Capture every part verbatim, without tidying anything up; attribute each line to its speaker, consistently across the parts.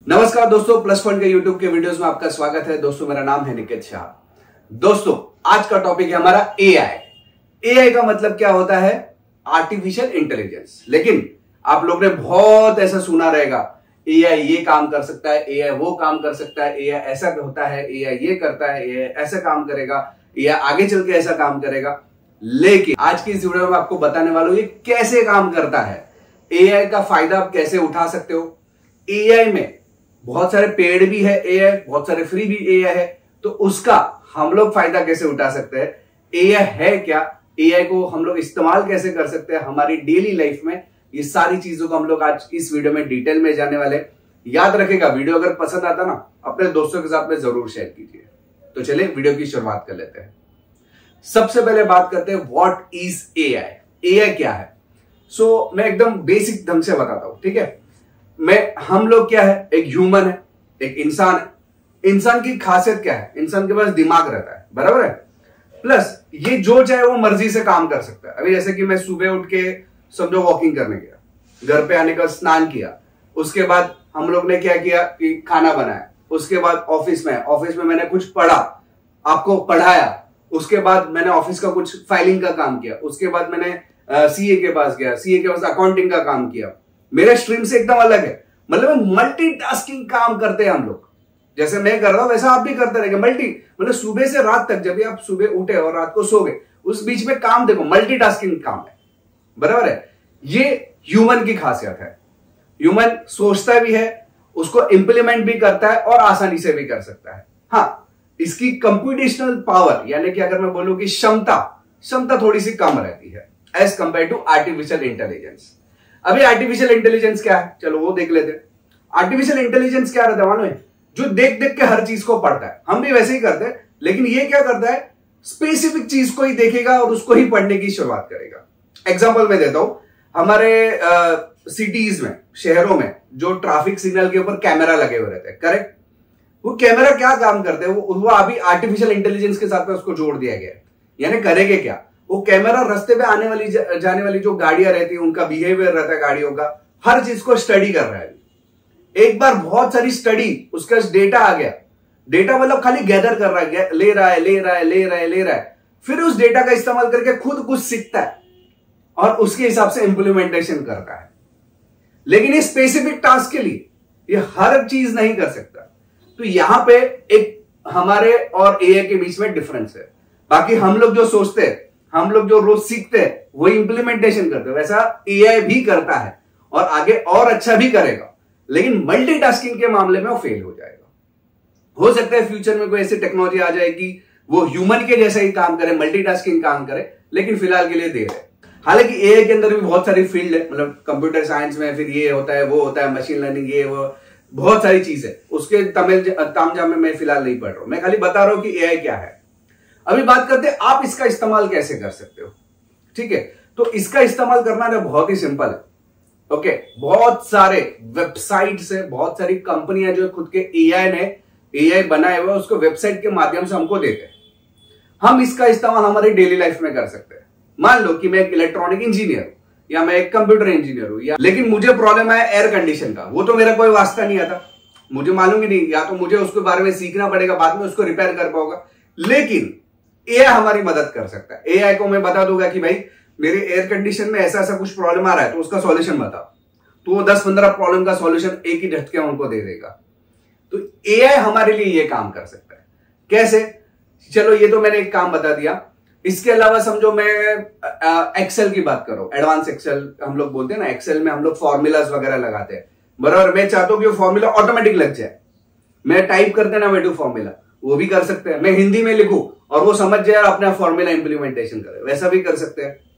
Speaker 1: नमस्कार दोस्तों, plus point के यूट्यूब के वीडियोस में आपका स्वागत है। दोस्तों मेरा नाम है निकेत शाह। दोस्तों आज का टॉपिक है हमारा एआई। एआई का मतलब क्या होता है? Artificial intelligence. लेकिन आप लोग ने बहुत ऐसा सुना रहेगा, एआई ये काम कर सकता है, एआई वो काम कर सकता है, एआई ऐसा होता है, एआई ये करता है, एआई ऐसा काम करेगा, एआई आगे चल के ऐसा काम करेगा। लेकिन आज की इस वीडियो में आपको बताने वाला हूं ये कैसे काम करता है, एआई का फायदा आप कैसे उठा सकते हो। एआई में बहुत सारे पेड भी है एआई, बहुत सारे फ्री भी एआई है, तो उसका हम लोग फायदा कैसे उठा सकते हैं, एआई है क्या, एआई को हम लोग इस्तेमाल कैसे कर सकते हैं हमारी डेली लाइफ में, ये सारी चीजों को हम लोग आज इस वीडियो में डिटेल में जाने वाले। याद रखेगा, वीडियो अगर पसंद आता ना अपने दोस्तों के साथ में जरूर शेयर कीजिए। तो चलिए वीडियो की शुरुआत कर लेते हैं। सबसे पहले बात करते हैं व्हाट इज एआई। एआई क्या है? सो so, मैं एकदम बेसिक ढंग से बताता हूं, ठीक है। मैं हम लोग क्या है, एक ह्यूमन है, एक इंसान है। इंसान की खासियत क्या है? इंसान के पास दिमाग रहता है, बराबर है। प्लस ये जो चाहे वो मर्जी से काम कर सकता है। अभी जैसे कि मैं सुबह उठ के समझो वॉकिंग करने गया, घर पे आने का स्नान किया, उसके बाद हम लोग ने क्या किया कि खाना बनाया, उसके बाद ऑफिस में ऑफिस में मैंने कुछ पढ़ा, आपको पढ़ाया, उसके बाद मैंने ऑफिस का कुछ फाइलिंग का काम किया, उसके बाद मैंने सीए के पास गया, सीए के पास अकाउंटिंग का काम किया। मेरे स्ट्रीम से एकदम अलग है, मतलब मल्टीटास्किंग काम करते हैं हम लोग। जैसे मैं कर रहा हूं वैसा आप भी करते रहेंगे। मल्टी मतलब सुबह से रात तक, जब भी आप सुबह उठे और रात को सो गए, उस बीच में काम देखो, मल्टीटास्किंग काम है, बराबर है। ये ह्यूमन की खासियत है। ह्यूमन सोचता भी है, उसको इंप्लीमेंट भी करता है और आसानी से भी कर सकता है। हाँ, इसकी कंप्यूटेशनल पावर यानी कि अगर मैं बोलूं कि क्षमता क्षमता थोड़ी सी कम रहती है as compared to artificial intelligence. अभी आर्टिफिशियल इंटेलिजेंस क्या है, चलो वो देख लेते हैं। आर्टिफिशियल इंटेलिजेंस क्या रहता है मालूम है? जो देख देख के हर चीज को पढ़ता है। हम भी वैसे ही करते हैं, लेकिन ये क्या करता है, स्पेसिफिक चीज को ही देखेगा और उसको ही पढ़ने की शुरुआत करेगा। एग्जांपल मैं देता हूं, हमारे सिटीज में, शहरों में जो ट्रैफिक सिग्नल के ऊपर कैमरा लगे हुए रहते हैं, करेक्ट। वो कैमरा क्या काम करते हैं, वो, वो अभी आर्टिफिशियल इंटेलिजेंस के साथ में उसको जोड़ दिया गया है। यानी करेंगे क्या, वो कैमरा रास्ते पे आने वाली जाने वाली जो गाड़ियां रहती है, उनका बिहेवियर रहता है गाड़ियों का, हर चीज को स्टडी कर रहा है। एक बार बहुत सारी स्टडी, उसका डेटा आ गया। डेटा मतलब खाली गैदर कर रहा है, ले रहा है ले रहा है ले रहा है ले रहा है फिर उस डेटा का इस्तेमाल करके खुद कुछ सीखता है और उसके हिसाब से इंप्लीमेंटेशन करता है। लेकिन ये स्पेसिफिक टास्क के लिए ये हर चीज नहीं कर सकता। तो यहां पे एक हमारे और एआई के बीच में डिफरेंस है। बाकी हम लोग जो सोचते हैं, हम लोग जो रोज सीखते हैं, वो इंप्लीमेंटेशन करते हैं, वैसा एआई भी करता है और आगे और अच्छा भी करेगा। लेकिन मल्टीटास्किंग के मामले में वो फेल हो जाएगा। हो सकता है फ्यूचर में कोई ऐसी टेक्नोलॉजी आ जाए कि वो ह्यूमन के जैसा ही काम करे, मल्टीटास्किंग काम करे, लेकिन फिलहाल के लिए देर है। हालांकि एआई के अंदर भी बहुत सारी फील्ड है, मतलब कंप्यूटर साइंस में फिर ये होता है, वो होता है, मशीन लर्निंग, ये वो बहुत सारी चीज है। उसके तमिल तामझाम में मैं फिलहाल नहीं पढ़ रहा हूं, मैं खाली बता रहा हूं कि एआई क्या है। अभी बात करते हैं आप इसका इस्तेमाल कैसे कर सकते हो, ठीक है। तो इसका इस्तेमाल करना ना बहुत ही सिंपल है, ओके। बहुत सारे वेबसाइट्स है, बहुत सारी कंपनियां जो खुद के एआई ने एआई बनाए हुए उसको वेबसाइट के माध्यम से हमको देते हैं। हम इसका इस्तेमाल हमारी डेली लाइफ में कर सकते हैं। मान लो कि मैं एक इलेक्ट्रॉनिक इंजीनियर हूं या मैं एक कंप्यूटर इंजीनियर हूं, या लेकिन मुझे प्रॉब्लम है एयर कंडीशन का, वो तो मेरा कोई वास्ता नहीं आता, मुझे मालूम ही नहीं, या तो मुझे उसके बारे में सीखना पड़ेगा, बाद में उसको रिपेयर कर पाऊंगा। लेकिन एआई हमारी मदद कर सकता है। एआई को मैं बता दूंगा कि भाई मेरे एयर कंडीशन में ऐसा ऐसा कुछ प्रॉब्लम आ रहा है, तो उसका सॉल्यूशन बता, तो वो दस पंद्रह प्रॉब्लम का सॉल्यूशन एक ही झटके में उनको दे देगा। तो एआई हमारे लिए ये काम कर सकता है। कैसे? चलो ये तो मैंने एक काम बता दिया। इसके अलावा समझो मैं एक्सेल की बात करूं, एडवांस एक्सेल हम लोग बोलते हैं ना, एक्सेल में हम लोग फॉर्मूलाज वगैरह लगाते हैं, बराबर। मैं चाहता हूं कि वो फॉर्मूला ऑटोमेटिक लग जाए, मैं टाइप करते ना बैठू फॉर्मूला, वो भी कर सकते हैं। मैं हिंदी में लिखूं और वो समझ जाए और अपना फॉर्मूला इंप्लीमेंटेशन करे, वैसा भी कर सकते हैं।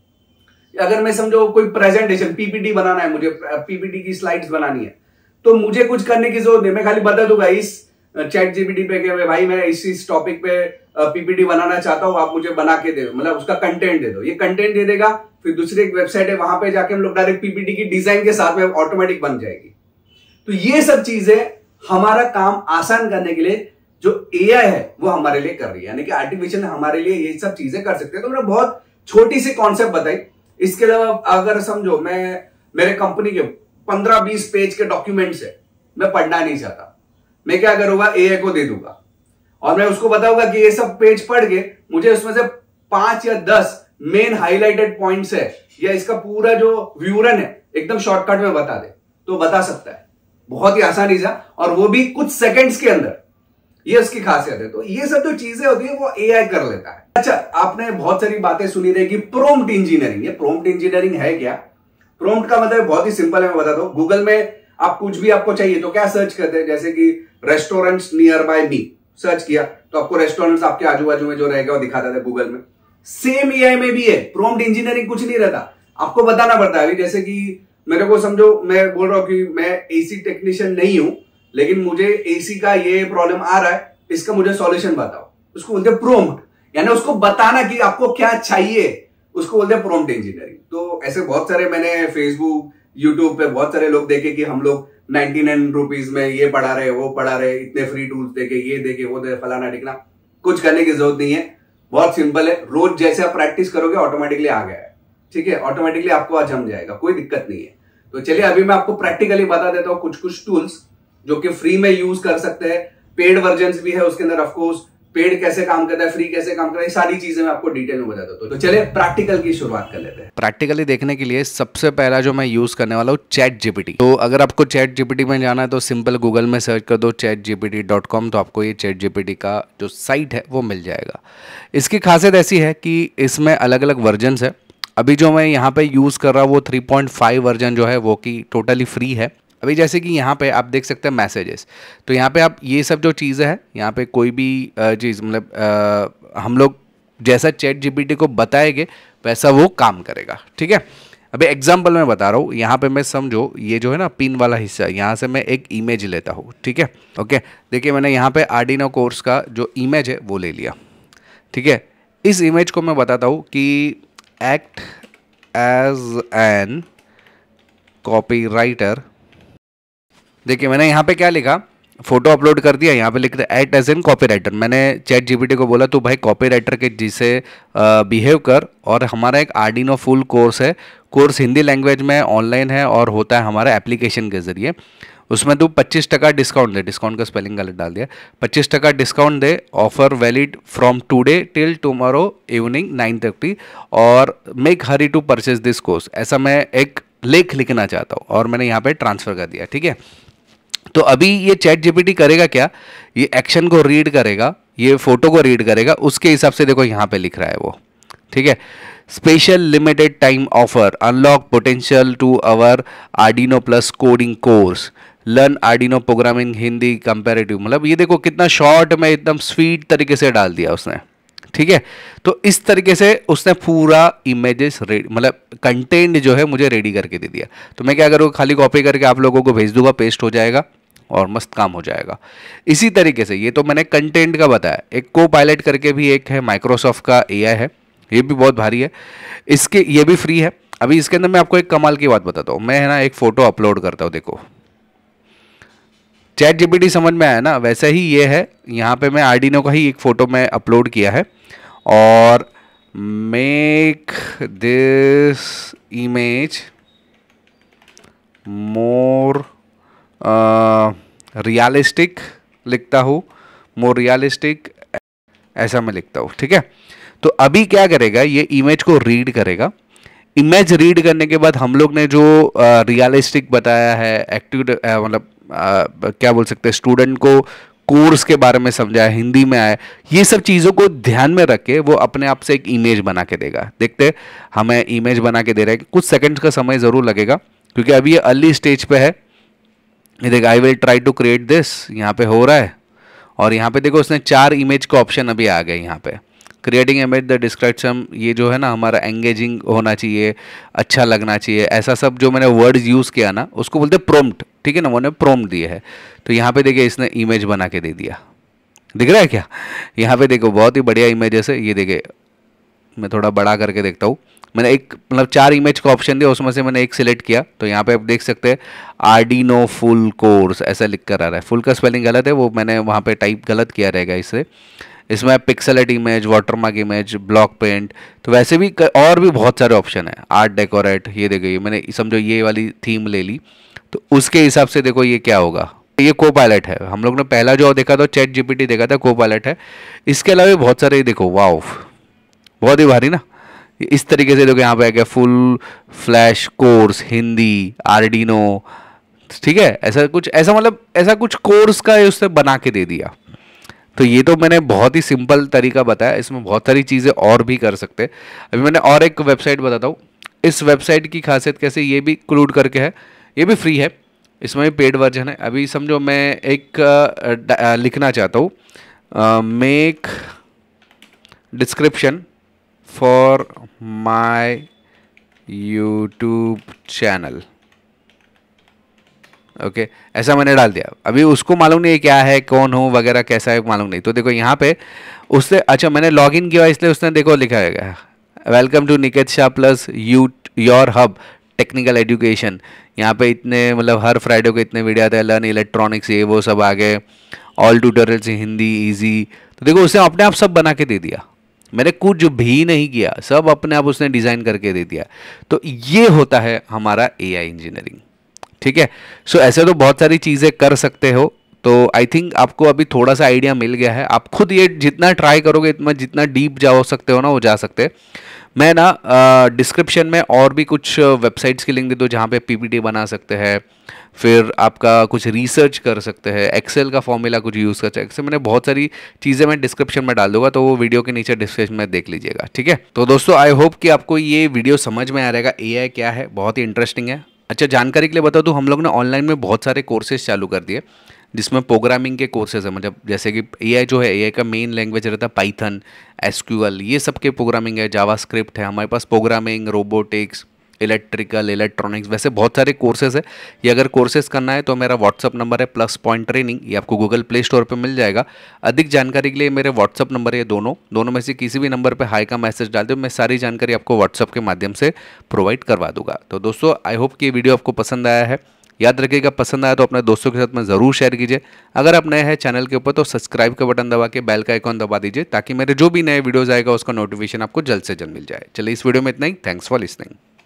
Speaker 1: अगर मैं समझो कोई प्रेजेंटेशन पीपीटी बनाना है, मुझे पीपीटी की स्लाइड्स बनानी है, तो मुझे कुछ करने की जरूरत नहीं, मैं खाली बता दूंगा इस चैट जीपीटी पे कि भाई मैं इस इस टॉपिक पे पीपीटी बनाना चाहता हूं, आप मुझे बना के दे दो, मतलब उसका कंटेंट दे दो। ये कंटेंट दे देगा, फिर दूसरी एक वेबसाइट है, वहां पे जाके हम लोग डायरेक्ट पीपीटी की डिजाइन के साथ में ऑटोमेटिक बन जाएगी। तो ये सब चीजें हमारा काम आसान करने के लिए जो एआई है वो हमारे लिए कर रही है, यानी कि आर्टिफिशियल हमारे लिए ये सब चीजें कर सकते हैं। तो मैंने बहुत छोटी सी कॉन्सेप्ट बताई। इसके अलावा अगर समझो मैं मेरे कंपनी के पंद्रह बीस पेज के डॉक्यूमेंट्स है, मैं पढ़ना नहीं चाहता, मैं क्या करूंगा, एआई को दे दूंगा और मैं उसको बताऊंगा कि ये सब पेज पढ़ के मुझे उसमें से पांच या दस मेन हाईलाइटेड पॉइंट्स है या इसका पूरा जो विवरण है एकदम शॉर्टकट में बता दे, तो बता सकता है बहुत ही आसानी से, और वो भी कुछ सेकंड्स के अंदर। ये उसकी खासियत है। तो ये सब जो चीजें होती है वो एआई कर लेता है। अच्छा, आपने बहुत सारी बातें सुनी रहेगी प्रॉम्प्ट इंजीनियरिंग। ये प्रॉम्प्ट इंजीनियरिंग है क्या? प्रॉम्प्ट का मतलब बहुत ही सिंपल है, मैं बताता हूं। गूगल में आप कुछ भी आपको चाहिए तो क्या सर्च करते हैं, जैसे कि restaurants near by me search किया तो आपको रेस्टोरेंट्स आपके आजू बाजू में जो रहेगा वो दिखाता था गूगल में। सेम एआई में भी है। प्रॉम्प्ट इंजीनियरिंग कुछ नहीं रहता, आपको बताना पड़ता है। अभी जैसे कि मेरे को समझो, मैं बोल रहा हूं कि मैं एसी टेक्नीशियन नहीं हूं, लेकिन मुझे एसी का ये प्रॉब्लम आ रहा है, इसका मुझे सॉल्यूशन बताओ। उसको बोलते हैं प्रॉम्प्ट, यानी उसको बताना कि आपको क्या चाहिए, उसको बोलते हैं प्रॉम्प्ट इंजीनियरिंग। तो ऐसे बहुत सारे मैंने फेसबुक यूट्यूब पे बहुत सारे लोग देखे कि हम लोग नाइनटी नाइन रुपीज में ये पढ़ा रहे, वो पढ़ा रहे, इतने फ्री टूल्स देके, ये देके, वो दे, फलाना टिकना। कुछ करने की जरूरत नहीं है, बहुत सिंपल है। रोज जैसे आप प्रैक्टिस करोगे ऑटोमेटिकली आ गया है, ठीक है, ऑटोमेटिकली आपको आज जम जाएगा, कोई दिक्कत नहीं है। तो चलिए अभी मैं आपको प्रैक्टिकली बता देता हूं कुछ कुछ टूल्स जो कि फ्री में यूज कर सकते हैं। पेड वर्जन भी है उसके अंदर, ऑफकोर्स पेड कैसे काम करता है, फ्री कैसे काम करता है, सारी चीजें मैं आपको डिटेल में बताता हूं। तो चलिए प्रैक्टिकल की शुरुआत कर लेते हैं।
Speaker 2: प्रैक्टिकली देखने के लिए सबसे पहला जो मैं यूज करने वाला हूँ चैट जीपीटी। तो अगर आपको चैट जीपीटी में जाना है तो सिंपल गूगल में सर्च कर दो चैट जीपीटी डॉट कॉम, तो आपको ये चैट जीपीटी का जो साइट है वो मिल जाएगा। इसकी खासियत ऐसी है कि इसमें अलग अलग वर्जन्स है। अभी जो मैं यहाँ पे यूज़ कर रहा हूँ वो थ्री पॉइंट फाइव वर्जन जो है वो कि टोटली फ्री है। अभी जैसे कि यहाँ पे आप देख सकते हैं मैसेजेस, तो यहाँ पे आप ये सब जो चीज़ें हैं, यहाँ पे कोई भी चीज़ मतलब हम लोग जैसा चैट जीपीटी को बताएंगे वैसा वो काम करेगा, ठीक है। अभी एग्जांपल मैं बता रहा हूँ, यहाँ पे मैं समझो ये जो है ना पिन वाला हिस्सा, यहाँ से मैं एक इमेज लेता हूँ, ठीक है। ओके, देखिए मैंने यहाँ पे आर्डिनो कोर्स का जो इमेज है वो ले लिया, ठीक है। इस इमेज को मैं बताता हूँ कि एक्ट एज एन कॉपीराइटर। देखिए मैंने यहाँ पे क्या लिखा, फोटो अपलोड कर दिया, यहाँ पे लिख दिया एक्ट एज एन कॉपीराइटर। मैंने चैट जीपीटी को बोला तो भाई कॉपीराइटर के जिसे बिहेव कर, और हमारा एक आर्डिनो फुल कोर्स है। कोर्स हिंदी लैंग्वेज में ऑनलाइन है और होता है हमारे एप्लीकेशन के ज़रिए। उसमें तू पच्चीस टका डिस्काउंट दे, डिस्काउंट का स्पेलिंग गलत डाल दिया, पच्चीस टका डिस्काउंट दे, offer valid from today till tomorrow evening nine thirty, और make hurry to purchase this course. ऐसा मैं एक लेख लिखना चाहता हूँ और मैंने यहाँ पे ट्रांसफ़र कर दिया, ठीक है। तो अभी ये चैट जीपीटी करेगा क्या, ये एक्शन को रीड करेगा, ये फोटो को रीड करेगा, उसके हिसाब से देखो यहाँ पे लिख रहा है वो, ठीक है। Special limited time offer, unlock potential to our Arduino plus coding course, learn Arduino programming Hindi comparative. मतलब ये देखो कितना शॉर्ट में एकदम स्वीट तरीके से डाल दिया उसने, ठीक है। तो इस तरीके से उसने पूरा इमेजेस मतलब कंटेंट जो है मुझे रेडी करके दे दिया। तो मैं क्या करूँगा, खाली कॉपी करके आप लोगों को भेज दूंगा, पेस्ट हो जाएगा और मस्त काम हो जाएगा। इसी तरीके से ये तो मैंने कंटेंट का बताया। एक को पायलट करके भी एक है, माइक्रोसॉफ्ट का एआई है, ये भी बहुत भारी है, इसके ये भी फ्री है। अभी इसके अंदर मैं आपको एक कमाल की बात बताता हूँ। मैं है ना एक फ़ोटो अपलोड करता हूँ, देखो चैट जीपीटी समझ में आया ना, वैसे ही ये है। यहाँ पे मैं आर्डिनो का ही एक फ़ोटो मैं अपलोड किया है, और make this image more realistic लिखता हूँ, मोर रियलिस्टिक ऐसा मैं लिखता हूँ, ठीक है। तो अभी क्या करेगा, ये इमेज को रीड करेगा। इमेज रीड करने के बाद हम लोग ने जो रियलिस्टिक बताया है, एक्टिव मतलब क्या बोल सकते हैं, स्टूडेंट को कोर्स के बारे में समझाया, हिंदी में आया, ये सब चीज़ों को ध्यान में रख के वो अपने आप से एक इमेज बना के देगा। देखते हमें इमेज बना के दे रहा है, कुछ सेकंड्स का समय ज़रूर लगेगा क्योंकि अभी ये अर्ली स्टेज पे है। ये देख, I will try to create this, यहाँ पे हो रहा है। और यहाँ पे देखो उसने चार इमेज का ऑप्शन अभी आ गए यहाँ पे। क्रिएटिंग इमेज द डिस्क्रिप्शन, ये जो है ना हमारा एंगेजिंग होना चाहिए, अच्छा लगना चाहिए, ऐसा सब जो मैंने वर्ड्स यूज़ किया ना उसको बोलते हैं प्रॉम्प्ट, ठीक है ना, मैंने प्रॉम्प्ट दिए है। तो यहाँ पे देखिए इसने इमेज बना के दे दिया, दिख रहा है क्या? यहाँ पे देखो बहुत ही बढ़िया इमेजेस है। ये देखिए मैं थोड़ा बड़ा करके देखता हूँ। मैंने एक मतलब चार इमेज का ऑप्शन दिया, उसमें से मैंने एक सिलेक्ट किया। तो यहाँ पे आप देख सकते हैं आर्डिनो फुल कोर्स ऐसा लिख कर आ रहा है। फुल का स्पेलिंग गलत है, वो मैंने वहाँ पे टाइप गलत किया रहेगा इससे। इसमें pixelate image, watermark image, block paint, तो वैसे भी और भी बहुत सारे ऑप्शन है। आर्ट डेकोरेट, ये देखो ये मैंने समझो ये वाली थीम ले ली, तो उसके हिसाब से देखो ये क्या होगा, ये को पायलट है, हम लोग ने पहला जो देखा था चैट जीपीटी देखा था, को पायलट है। इसके अलावा बहुत सारे देखो, वाओ बहुत ही भारी ना। इस तरीके से देखो यहाँ पे आ गया full flash course Hindi Arduino, ठीक है, ऐसा कुछ, ऐसा मतलब ऐसा कुछ कोर्स का उससे बना के दे दिया। तो ये तो मैंने बहुत ही सिंपल तरीका बताया, इसमें बहुत सारी चीज़ें और भी कर सकते हैं। अभी मैंने और एक वेबसाइट बताता हूँ। इस वेबसाइट की खासियत कैसे, ये भी इंक्लूड करके है, ये भी फ्री है, इसमें भी पेड वर्जन है। अभी समझो मैं एक आ, आ, लिखना चाहता हूँ, make description for my YouTube channel, okay okay, ऐसा मैंने डाल दिया। अभी उसको मालूम नहीं है क्या है, कौन हो वगैरह, कैसा है मालूम नहीं। तो देखो यहाँ पे उससे, अच्छा मैंने लॉगिन किया इसलिए उसने देखो लिखा है welcome to Niket Shah plus you your hub technical education. यहाँ पे इतने मतलब हर फ्राइडे को इतने वीडियो आते हैं, लर्न इलेक्ट्रॉनिक्स ये वो सब आ गए, ऑल ट्यूटोरियल्स हिंदी ईजी। तो देखो उसने अपने आप सब बना के दे दिया, मैंने कुछ भी नहीं किया, सब अपने आप उसने डिज़ाइन करके दे दिया। तो ये होता है हमारा एआई इंजीनियरिंग, ठीक है। सो so, ऐसे तो बहुत सारी चीज़ें कर सकते हो। तो आई थिंक आपको अभी थोड़ा सा आइडिया मिल गया है। आप खुद ये जितना ट्राई करोगे इतना जितना डीप जा सकते हो ना वो जा सकते हैं। मैं ना डिस्क्रिप्शन में और भी कुछ वेबसाइट्स की लिंक दे दो जहाँ पे पीपीटी बना सकते हैं, फिर आपका कुछ रिसर्च कर सकते हैं, एक्सेल का फॉर्मूला कुछ यूज़ कर सकते हैं। मैंने बहुत सारी चीज़ें मैं डिस्क्रिप्शन में डाल दूंगा, तो वो वीडियो के नीचे डिस्क्रिप्शन में देख लीजिएगा, ठीक है। तो दोस्तों आई होप कि आपको ये वीडियो समझ में आ रहेगा एआई क्या है, बहुत ही इंटरेस्टिंग है। अच्छा जानकारी के लिए बता दूं, हम लोग ने ऑनलाइन में बहुत सारे कोर्सेज चालू कर दिए जिसमें प्रोग्रामिंग के कोर्सेज है, मतलब जैसे कि एआई जो है एआई का मेन लैंग्वेज रहता है पाइथन, एसक्यूएल, ये सब के प्रोग्रामिंग है, जावास्क्रिप्ट है हमारे पास, प्रोग्रामिंग, रोबोटिक्स, इलेक्ट्रिकल, इलेक्ट्रॉनिक्स, वैसे बहुत सारे कोर्सेज है। ये अगर कोर्सेज करना है तो मेरा व्हाट्सअप नंबर है प्लस पॉइंट ट्रेनिंग, ये आपको गूगल प्ले स्टोर पे मिल जाएगा। अधिक जानकारी के लिए मेरे व्हाट्सअप नंबर है दोनों दोनों में से किसी भी नंबर पे हाई का मैसेज डाल दो, मैं सारी जानकारी आपको व्हाट्सअप के माध्यम से प्रोवाइड करवा दूंगा। तो दोस्तों आई होप कि ये वीडियो आपको पसंद आया है। याद रखिएगा पसंद आया तो अपने दोस्तों के साथ में ज़रूर शेयर कीजिए। अगर आप नए हैं चैनल के ऊपर तो सब्सक्राइब का बटन दबा के बेल का आइकॉन दबा दीजिए ताकि मेरे जो भी नए वीडियोज़ आएगा उसका नोटिफिकेशन आपको जल्द से जल्द मिल जाए। चलिए इस वीडियो में इतना ही, थैंक्स फॉर लिसनिंग।